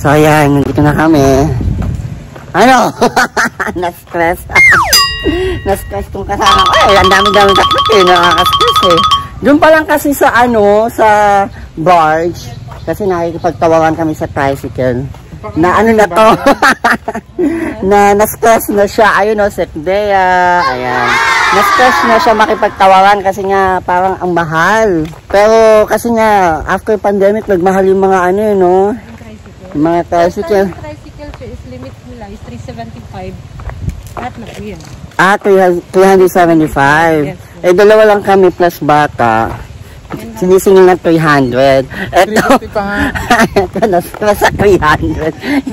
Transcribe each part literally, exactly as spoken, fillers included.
So ayan, nandito na kami. Ano? Na-stress. Na-stress kung kasama ko. Ay, ang dami-dami takot eh. Nakaka-stress eh. Doon pa lang kasi sa ano, sa barge. Kasi nakikipagtawagan kami sa tricycle. Na ano na to? na na-stress na siya. Ayun o, Sekdea. Ayan. Na-stress na siya makipagtawagan kasi nga parang ang mahal. Pero kasi nga, after pandemic, nagmahal yung mga ano yun, no? Mga tricycle. Yung tricycle is limit nila is three seventy-five. At na po yan. Ah, three seventy-five. Yes. Eh, dalawa lang kami plus bata. Sinisingil na three hundred. Ito. Ito na sa three hundred.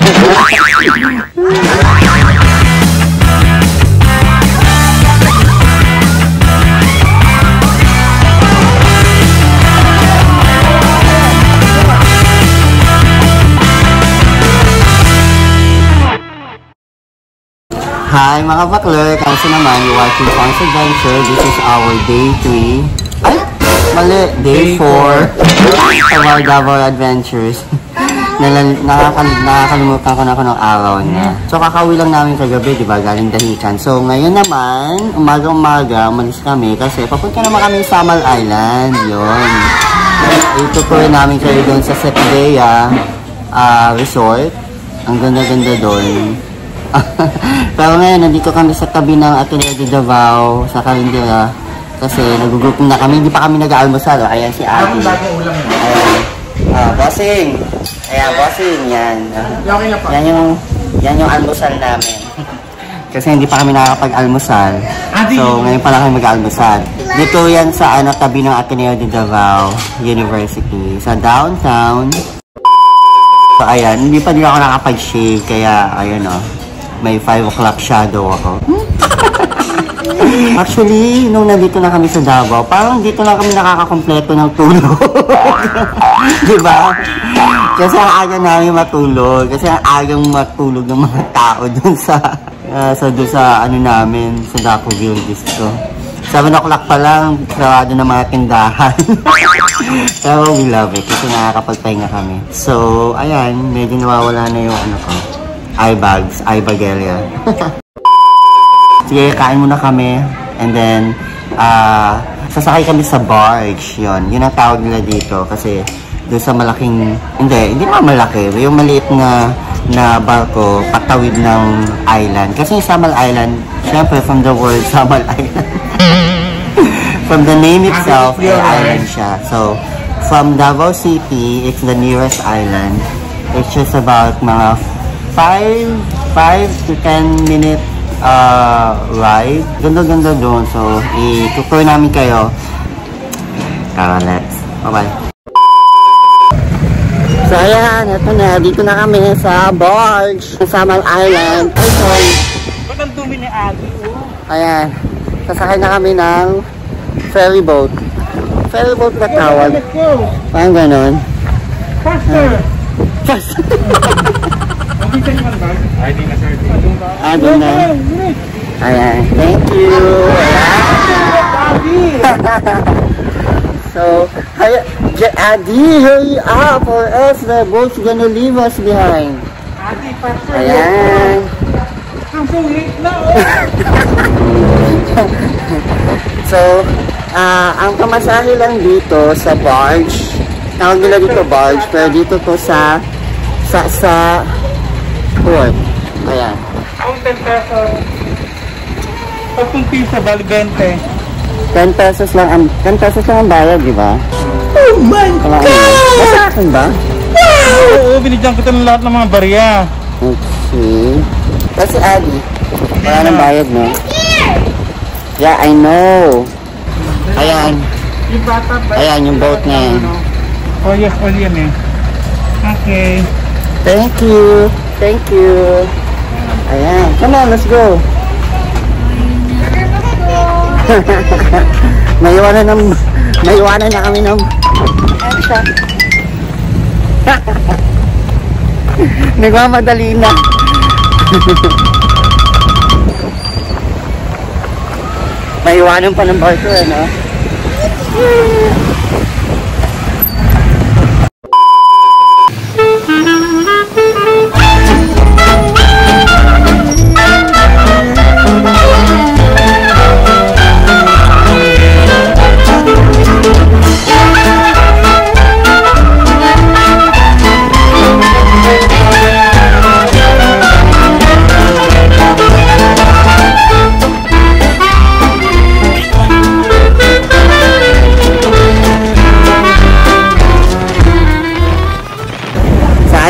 Hi mga bakler, kamusta naman? You're watching Pang's Adventure. This is our day three. Ay! Mali! Day four of our Davao Adventures. Nakakal nakakalimutan ko na ako ng araw niya. So kakauwi lang namin kagabi, diba? Galing Dahican. So ngayon naman, umaga-umaga, umalis kami kasi papunta naman kami sa Samal Island. Yun. Itutuloy namin kayo doon sa Sekdea uh, Resort. Ang ganda-ganda doon. Pero ngayon, nandito kami sa tabi ng Ateneo de Davao, sa Carindera. Kasi nagugupong na kami, hindi pa kami nag-aalmusal. Ayan si Ate. Ayan. Ah, bossing. Ayan, bossing. Yan. Yan yung, yan yung almusal namin. Kasi hindi pa kami nakakapag-almusal. So, ngayon pa lang kami mag-almusal. Dito yan sa ano, tabi ng Ateneo de Davao University. Sa downtown. So, ayan. Hindi pa din ako nakapag-shave. Kaya, ayun o. Oh. May five o'clock shadow ako. Actually, nung nandito na kami sa Davao, parang dito lang kami nakakakompleto ng tulog. Diba? Kasi ang aga namin matulog. Kasi ang agang matulog ng mga tao dun sa, uh, sa, dun sa ano namin, sa Dapoville Disco. seven o'clock pa lang, sarado ng mga tindahan. Pero we love it kasi nakakapagpahinga kami. So, ayan, medyo nawawala na yung ano ko. Eye bags, eye bagelia. Sige, kain muna kami. And then, uh, sasakay kami sa barge. Yun, yun ang tawag nila dito. Kasi, doon sa malaking, hindi, hindi naman malaki. Yung maliit na, na barko, patawid ng island. Kasi yung Samal Island, syempre, from the word Samal Island. From the name itself, ay island siya. So, from Davao City, it's the nearest island. It's just about mga five to ten minute uh, ride. Ganda-ganda doon. So, i-tutor namin kayo. Tara, let's. Bye-bye. So, ayan. Ito na. Dito na kami sa barge. Sa Samal Island. Ay, sorry. Ba't ang dumi ni Agi? Ayan. Sasakay na kami ng ferry boat. Ferry boat na tawag. Parang ganon. Faster! Faster! Ay, di na sir. Ah, di na. Ayan. Thank you. So, hi, Adi, hurry up or else the boat's gonna leave us behind. Adi, faster. Ayan. I'm so late now. So, uh, ang pamasahe lang dito sa barge. Tawag nila dito barge, pero dito to sa sa sa port. Ayan. Ang ten pesos. Pagkong piso, bali twenty. ten pesos lang ang ten pesos lang ang bayad, di ba? Oh my God! Basta akin ba? Wow! Oo, binigyan kita ng lahat ng mga barya. Okay. Kasi Adi, wala nang bayad, no? Yeah, I know. Ayan. Ayan, yung boat na yan. Oh, yes, all yan eh. Okay. Thank you. Thank you. Ayan. Come on, let's go. Maiwanan ng maiwanan na kami ng nagmamadali na. Maiwanan pa ng barko, eh, no?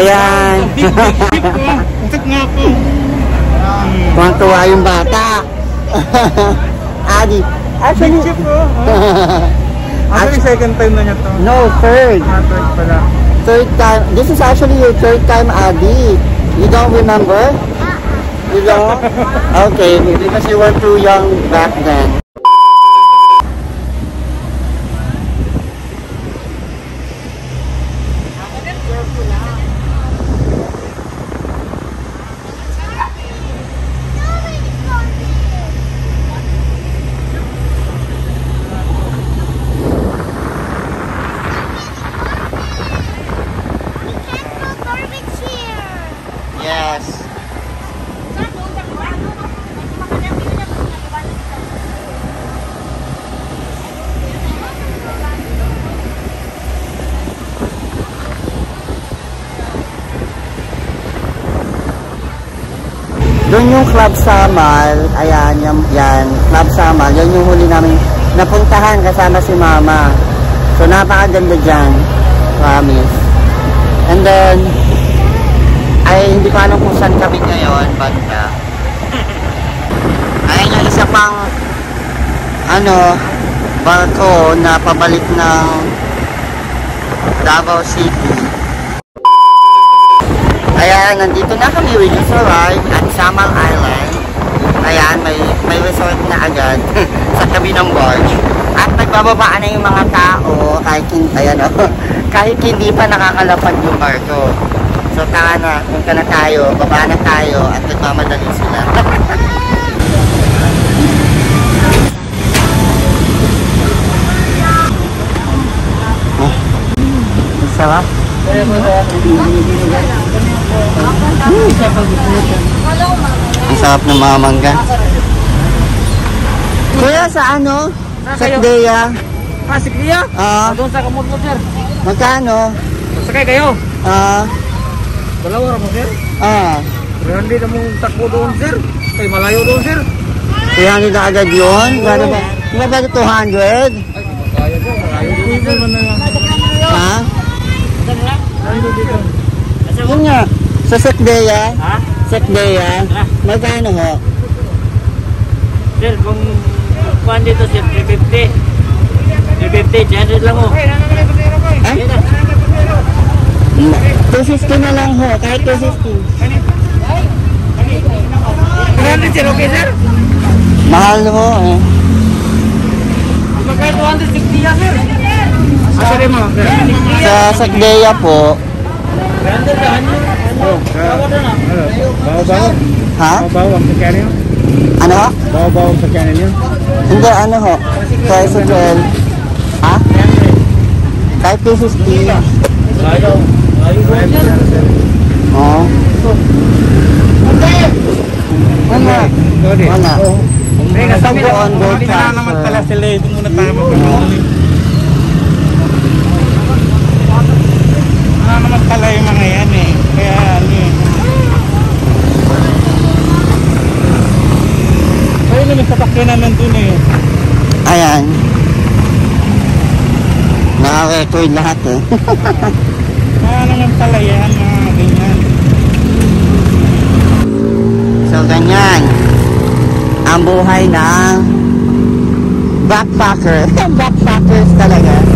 Ayan. Utak nga po. Tuwang-tuwa yung bata. Adi. Actually, Actually, second time na niya to. no, third. Ah, third pala. Third time. This is actually your third time, Adi. You don't remember? You don't? Okay, because you were too young back then. Yes. Doon yung Club Samal, ayan, yan, yan, Club Samal, yan yung huli namin napuntahan kasama si Mama. So, napakaganda dyan, promise. And then, ay hindi ko alam kung saan kami ngayon, but, uh, ayan yung isa pang, ano, barko na pabalik ng Davao City. Ayan, nandito na kami. We just arrived at Samal Island. Ayan, may, may resort na agad sa tabi ng barge. At nagbababaan na yung mga tao kahit, ayan, oh, kahit hindi pa nakakalapag yung barko. So, tara na, punta na tayo, baba na tayo at nagmamadali sila. Oh, sarap. Ang sarap ng mga mangga. Kuya, sa ano? Sa Kdeya? Ah, si Klia? Ah, Doon sa kamot mo, sir. magkano? Sakay kayo. Ah, Dalawa mo, sir. ah, Pero hindi na mong takbo doon, sir. Kay malayo doon, sir. three hundred na agad yun? Gano'n ba? Diba ba two hundred? Ay, kaya po. Malayo doon, sir. Ha? Malayo dito. Yun nga, sa Sekdeya? Ha? Sekdeya? Magkano ho? Sir, kung kuhan dito, sir, three fifty. three fifty, three hundred lang, oh. Ah? two fifty na lang ho, kahit two fifty. three hundred, sir, okay, sir? Mahal ho eh. Magkaya two hundred fifty yan, sir. Asari mo, sir. Sa Sekdeya po, three hundred, three hundred. Oh, bawa na na. Bawa-bawa. ha? Bawa-bawa ang sakyanin yun. Ano ho? Bawa-bawa ang sakyanin yun. Hindi, ano ho? Tricycle. Ha? Kahit two fifty. Layo. Layo doon, sir. Oo. Wala. Wala. Eh, kasama Go on, go Hindi na transfer. naman pala sila. Ito muna tayo mag-ulit. Wala naman pala yung mga yan eh. Kaya ano eh. Kaya naman sasakyan na nandun eh. Ayan. Naka-record lahat eh. Wala naman pala yan mga ganyan. So, ganyan. Ang buhay ng backpacker. Backpackers talaga.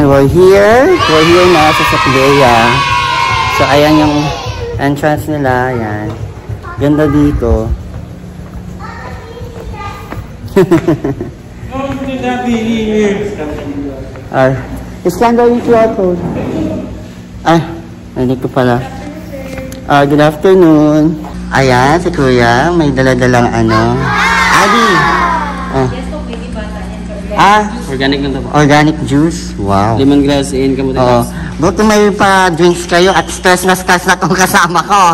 Ayan, we're here. We're here na sa Sakdeya. So, ayan yung entrance nila. Ayan. Ganda dito. Ah, scan daw yung Q R code. Ah, nandito ko pala. Ah, good afternoon. Ayan, si Kuya. May dala-dalang ano. Adi! Ah. Ah, Organic lang ito po. organic juice. Wow. Lemongrass and kamuti Oo. grass. Buti may pa-drinks kayo at stress na stress na kung kasama ko.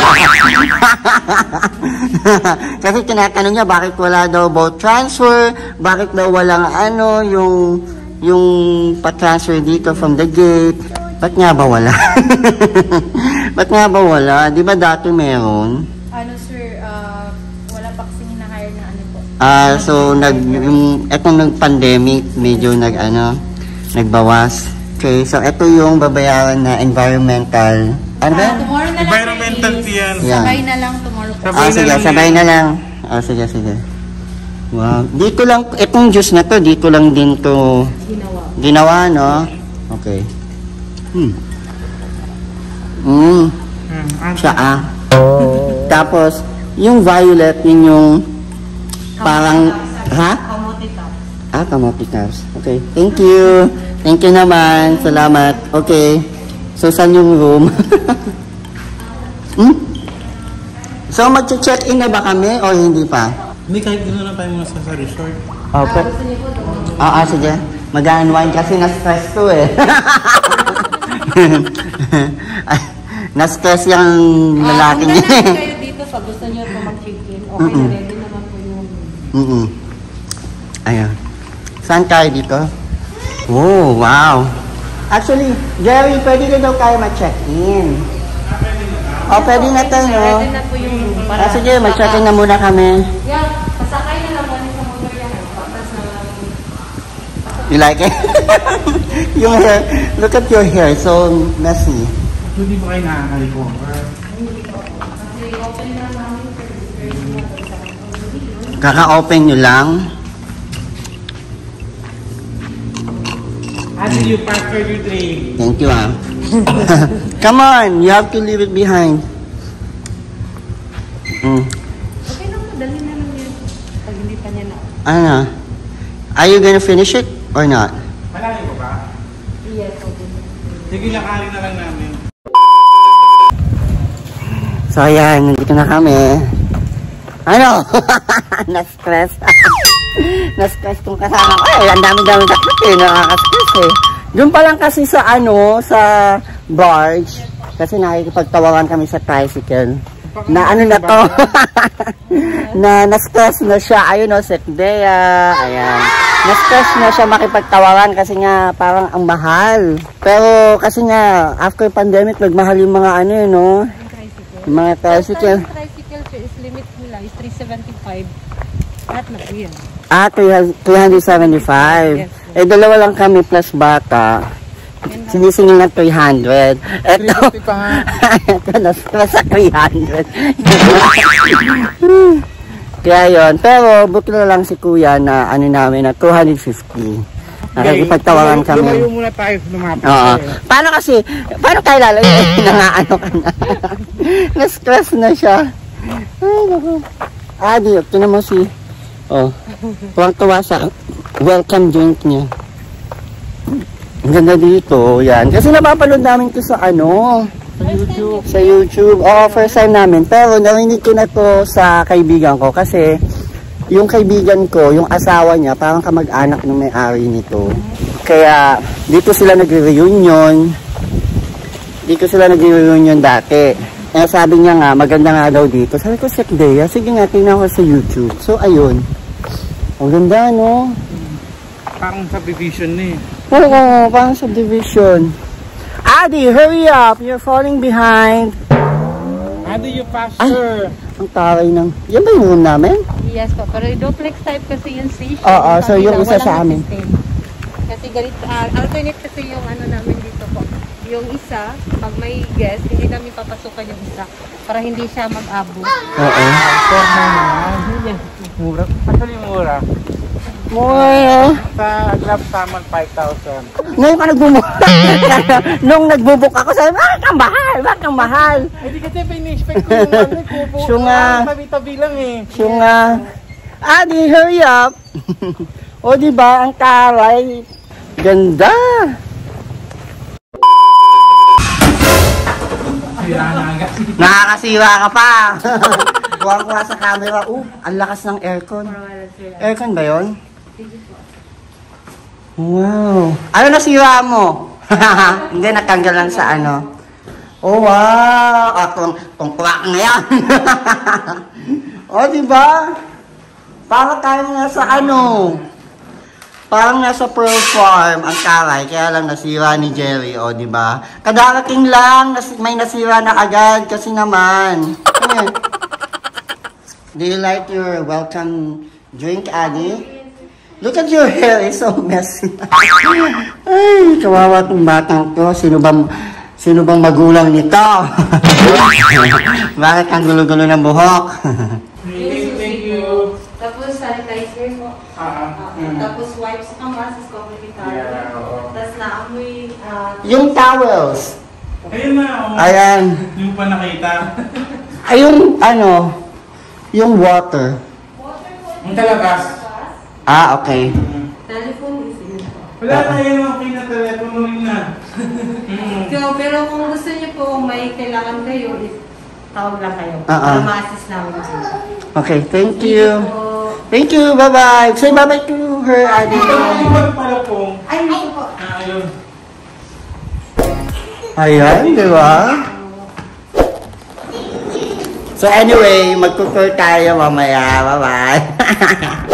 Kasi tinatanong niya bakit wala daw boat transfer, bakit daw walang ano, yung yung pa-transfer dito from the gate. Ba't nga ba wala? Ba't nga ba wala? Di ba dati meron? Ano sir, uh, wala pa kasing hina-hire na ano po. Ah, so nag yung etong nag-pandemic medyo nag ano, nagbawas. Okay, so ito yung babayaran na environmental. Ano ba? Ah, tomorrow na lang. Environmental fee yan. Yan. Sabay na lang tomorrow po. Sabay Ah, na sige, lang sabay yan. na lang. Ah, sige, sige. Wow. Dito lang, itong juice na to, dito lang din to Ginawa. ginawa, no? Okay. Hmm. Hmm. Hmm, ang- Siya, ah. Tapos, yung violet, yun yung parang, ha? Kamote top. Ah, kamote tabs. Okay. Thank you. Thank you naman. Salamat. Okay. So, saan yung room? hmm? So, mag-check-in na ba kami o hindi pa? Hindi, kahit gano'n lang tayo muna sa, sa resort. Okay. Gusto niyo po doon? Oo, ah, sige. Mag-unwind kasi na-stress to eh. Ay, na-stress yung lalaki Ah, niya kung eh. na kayo dito pag gusto niyo po mag-check-in, okay na ready naman po yung... Mm-mm. Ayan. Saan tayo dito? Oh, wow. Actually, Gary, pwede na daw tayo ma-check-in. Oh, pwede na tayo, no? Ready na po yung room. Ah, sige, mag-check-in na muna kami. Yeah, pasakay na lang kami sa motor yan. Tapos na lang. You like it? Yung hair, look at your hair, so messy. Hindi ba kayo nakakaliko? Kasi open na namin. Kaka-open nyo lang. How do you pack for your drink? Thank you, ah. Come on, you have to leave it behind. Mm. Okay lang po, dali na lang yun. Pag hindi pa niya na. Ano? Are you gonna finish it or not? Malayo ko ba? Yes, okay. Sige, lakarin na lang namin. So, ayan, nandito na kami. Ano? Na-stress. Na-stress kung kasama ko. Ay, ang dami-dami takot eh. Nakaka-stress eh. Doon pa lang kasi sa ano, sa barge. Kasi nakikipagtawaran kami sa tricycle. Na ano na to? na na-stress na siya. Ayun o, Sakdeya. Ayan. Na-stress na siya makipagtawaran kasi nga parang ang mahal. Pero kasi nga, after pandemic, nagmahal yung mga ano yun, no? Yung mga tricycle. Yung tricycle sir, is limit nila is three seventy-five. Lahat na po yan. Ah, three seventy-five. Yes. Eh, dalawa lang kami plus bata. Sinisingil na three hundred. Eto, three fifty pa nga. eto, na-stress sa three hundred. Kaya yun. Pero, buti na lang si kuya na ano namin na two fifty. Nakikipagtawaran kami. Lumayo muna tayo lumapit. Oo. Paano kasi, paano tayo lalayo? Nangaano ka na. Na-stress na siya. Ay, naku. Adi, tinan mo si, oh, tuwang-tuwa sa welcome drink niya. Ang ganda dito, yan. Kasi napapanood namin to sa ano, Sa YouTube. sa YouTube. Oo, first time namin. Pero narinig ko na to sa kaibigan ko kasi yung kaibigan ko, yung asawa niya, parang kamag-anak ng may-ari nito. Kaya dito sila nagre-reunion. Dito sila nagre-reunion dati. Kaya sabi niya nga, maganda nga daw dito. Sabi ko, Sakdeya, sige nga, tingnan ko sa YouTube. So, ayun. Ang ganda, no? Parang subdivision na eh. Oo, parang subdivision. Adi, hurry up! You're falling behind. How do you pass, sir? Ang taray ng... Yan ba yung room namin? Yes po, pero duplex type kasi yung station. Oo, so yung isa Walang sa amin. system. Kasi ganito, uh, alternate kasi yung ano namin dito po. Yung isa, pag may guest, hindi namin papasukan yung isa para hindi siya mag-abo. Oo. Formal naman. Mura. Actually, mura. Moy. Sa Glove Salmon, five thousand. Ngayon ka nagbubuk. Nung nagbubuk ako, sabi, bakit ang mahal? Bakit ang mahal? Eh di kasi pin-expect ko yung ano, kubo. Siya nga. Tabi-tabi lang eh. Siya nga. Adi, hurry up. O, diba, ang karay. Ganda. Nakakasiwa ka pa. Kuha-kuha sa camera. Uh, ang lakas ng aircon. Aircon ba yun? Wow. Ano nasira mo? Hindi, natanggal lang sa ano. Oh, wow. Ah, kung, kung kwak na yan. O, diba? Parang tayo nasa ano. Parang nasa Pearl Farm ang karay, kaya lang nasira ni Jerry, o, di ba? Kadarating lang, nas may nasira na agad kasi naman. Eh. Do you like your welcome drink, Adi? Look at your hair, it's so messy. Ay, kawawa tong batang to. Sino bang, sino bang magulang nito? Bakit ang gulo-gulo ng buhok? Thank you. Tapos sanitizer mo. Ah, Uh, tapos wipes ang masis ko with Yeah, oo. Tapos naamoy uh, Yung towels. Ayun na, oh. Ayan. Yung pa nakita. Ay, yung ano, yung water. Ang talagas. Ah, okay. telephone is in. Wala na yun, okay na telepono rin na. So, pero kung gusto niyo po may kailangan kayo, is tawag lang kayo. Ah, ah. Para ma-assist namin sila. Okay, thank you. Po. Thank you, bye-bye. Say bye-bye to her, Adi. Ito ang ibang pala po. Ay, hindi po. Ah, ayun. Ayan, di ba? So anyway, mag-prepare tayo mamaya. Bye-bye.